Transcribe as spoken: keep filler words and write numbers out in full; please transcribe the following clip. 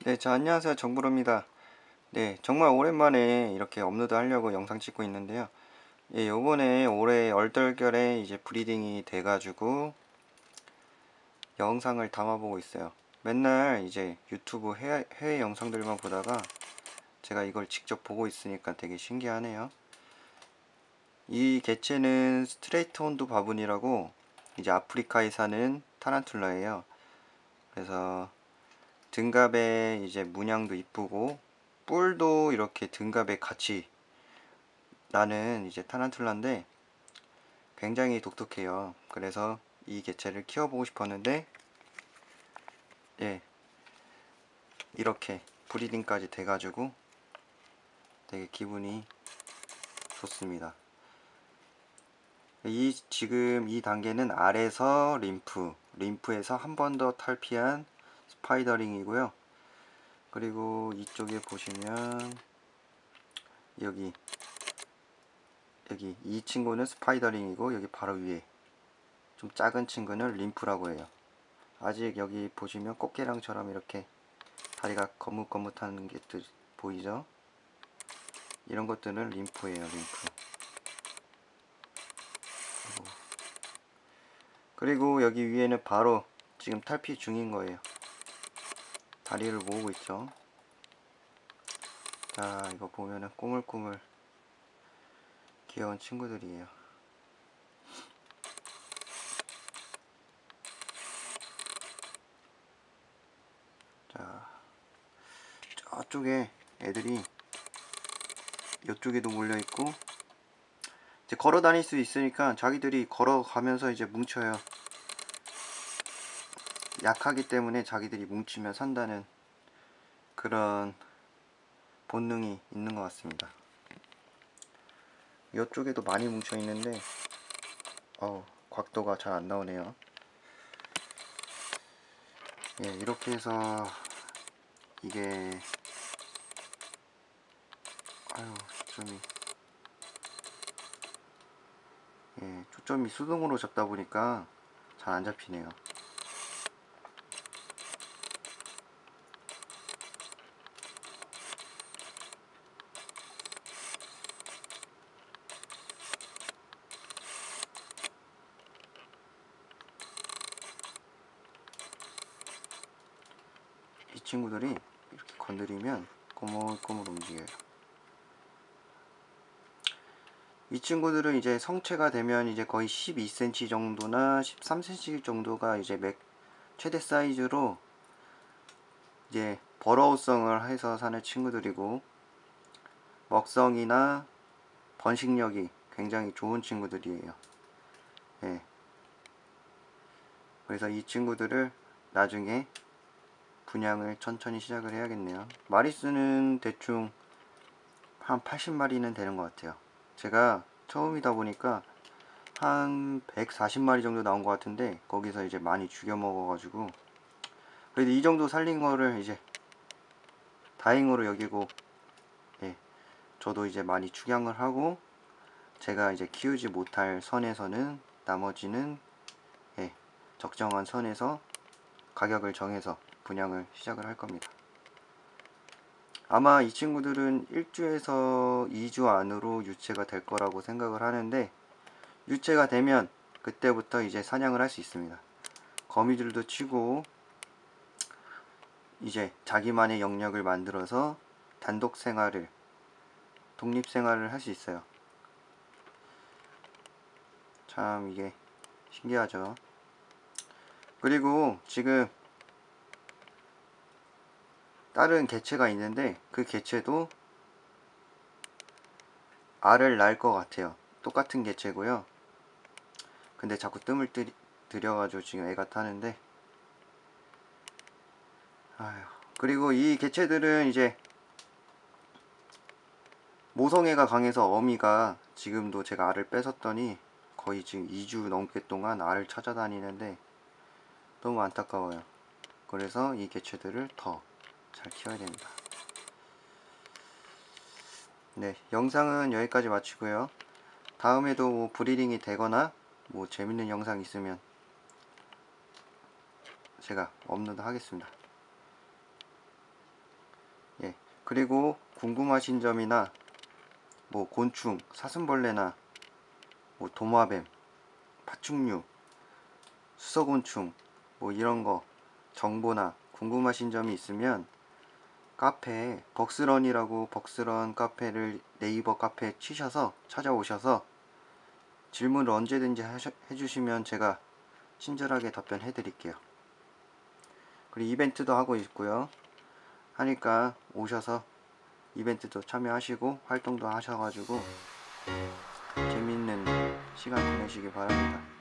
네, 자, 안녕하세요. 정부로입니다. 네, 정말 오랜만에 이렇게 업로드 하려고 영상 찍고 있는데요. 예, 요번에 올해 얼떨결에 이제 브리딩이 돼가지고 영상을 담아보고 있어요. 맨날 이제 유튜브 해외, 해외 영상들만 보다가 제가 이걸 직접 보고 있으니까 되게 신기하네요. 이 개체는 스트레이트 혼두 바분이라고 이제 아프리카에 사는 타란툴라예요. 그래서 등갑에 이제 문양도 이쁘고 뿔도 이렇게 등갑에 같이 나는 이제 타란툴라인데 굉장히 독특해요. 그래서 이 개체를 키워보고 싶었는데 예, 이렇게 브리딩까지 돼가지고 되게 기분이 좋습니다. 이 지금 이 단계는 알에서 림프, 림프에서 한 번 더 탈피한 스파이더링이고요. 그리고 이쪽에 보시면 여기 여기 이 친구는 스파이더링이고 여기 바로 위에 좀 작은 친구는 림프라고 해요. 아직 여기 보시면 꽃게랑처럼 이렇게 다리가 거뭇거뭇한 게 보이죠? 이런 것들은 림프예요, 림프. 그리고 여기 위에는 바로 지금 탈피 중인 거예요. 다리를 모으고 있죠. 자, 이거 보면은 꼬물꼬물 귀여운 친구들이에요. 자, 저쪽에 애들이 이쪽에도 몰려 있고 이제 걸어 다닐 수 있으니까 자기들이 걸어가면서 이제 뭉쳐요. 약하기 때문에 자기들이 뭉치면 산다는 그런 본능이 있는 것 같습니다. 이쪽에도 많이 뭉쳐 있는데 어 각도가 잘 안 나오네요. 예, 이렇게 해서 이게 아유 초점이 예, 초점이 수동으로 잡다 보니까 잘 안 잡히네요. 이 친구들이 이렇게 건드리면 꼬물꼬물 움직여요. 이 친구들은 이제 성체가 되면 이제 거의 십이 센티미터 정도나 십삼 센티미터 정도가 이제 맥 최대 사이즈로 이제 버러우성을 해서 사는 친구들이고 먹성이나 번식력이 굉장히 좋은 친구들이에요. 예. 그래서 이 친구들을 나중에 분양을 천천히 시작을 해야겠네요. 마리수는 대충 한 팔십 마리는 되는 것 같아요. 제가 처음이다 보니까 한 백사십 마리 정도 나온 것 같은데 거기서 이제 많이 죽여 먹어가지고 그래도 이 정도 살린 거를 이제 다행으로 여기고 예, 저도 이제 많이 축양을 하고 제가 이제 키우지 못할 선에서는 나머지는 예, 적정한 선에서 가격을 정해서 분양을 시작을 할 겁니다. 아마 이 친구들은 일 주에서 이 주 안으로 유체가 될 거라고 생각을 하는데 유체가 되면 그때부터 이제 사냥을 할 수 있습니다. 거미줄도 치고 이제 자기만의 영역을 만들어서 단독 생활을 독립 생활을 할 수 있어요. 참 이게 신기하죠. 그리고 지금 다른 개체가 있는데 그 개체도 알을 낳을 것 같아요. 똑같은 개체고요. 근데 자꾸 뜸을 들이, 들여가지고 지금 애가 타는데 아휴. 그리고 이 개체들은 이제 모성애가 강해서 어미가 지금도 제가 알을 뺏었더니 거의 지금 이 주 넘게 동안 알을 찾아다니는데 너무 안타까워요. 그래서 이 개체들을 더 잘 키워야 됩니다. 네, 영상은 여기까지 마치고요. 다음에도 뭐 브리딩이 되거나 뭐 재밌는 영상 있으면 제가 업로드 하겠습니다. 그리고 궁금하신 점이나 뭐 곤충, 사슴벌레나 뭐 도마뱀, 파충류, 수서곤충 뭐 이런 거 정보나 궁금하신 점이 있으면 카페에 벅스런이라고 벅스런 카페를 네이버 카페에 치셔서 찾아오셔서 질문을 언제든지 하셔, 해주시면 제가 친절하게 답변해 드릴게요. 그리고 이벤트도 하고 있고요. 하니까 오셔서 이벤트도 참여하시고 활동도 하셔가지고 재밌는 시간 보내시기 바랍니다.